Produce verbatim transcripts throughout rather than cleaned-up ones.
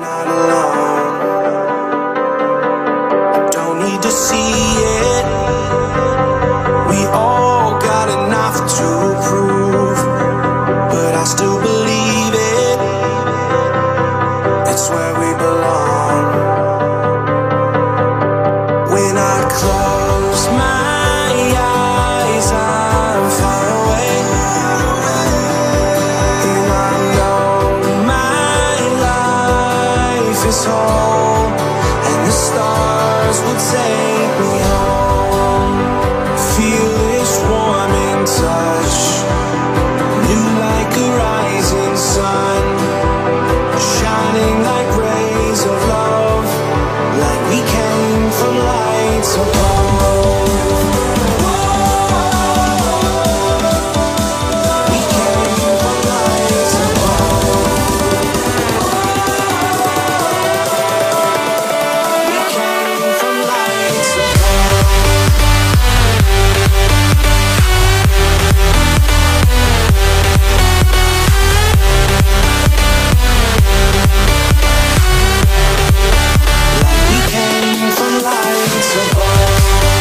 not alone. I don't need to see it. We all got enough to prove, but I still believe it. It's where we belong. When I close my eyes, I'm far away, and I know my life is whole, and the stars will take me home. Feel this warming touch, new like a rising sun, shining like rays of love, like we came from lights above. We came from lights above. We came from lights above. Like we came from lights above.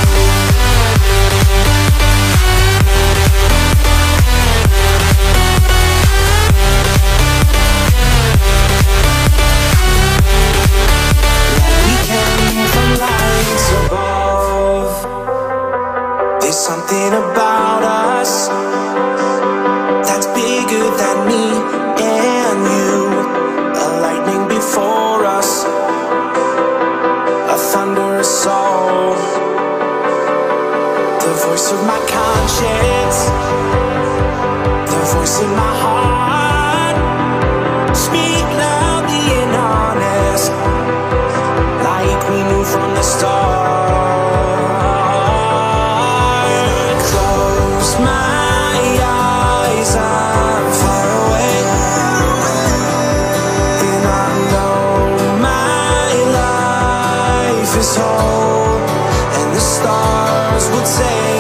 Like we came from lights above. There's something about us that's bigger than me and you. A lightning before us, a thunderous soul, the voice of my conscience, the voice in my heart. Speak loudly and honest, like we knew from the start. Close my eyes, I'm far away, and I know my life is whole, and the stars will take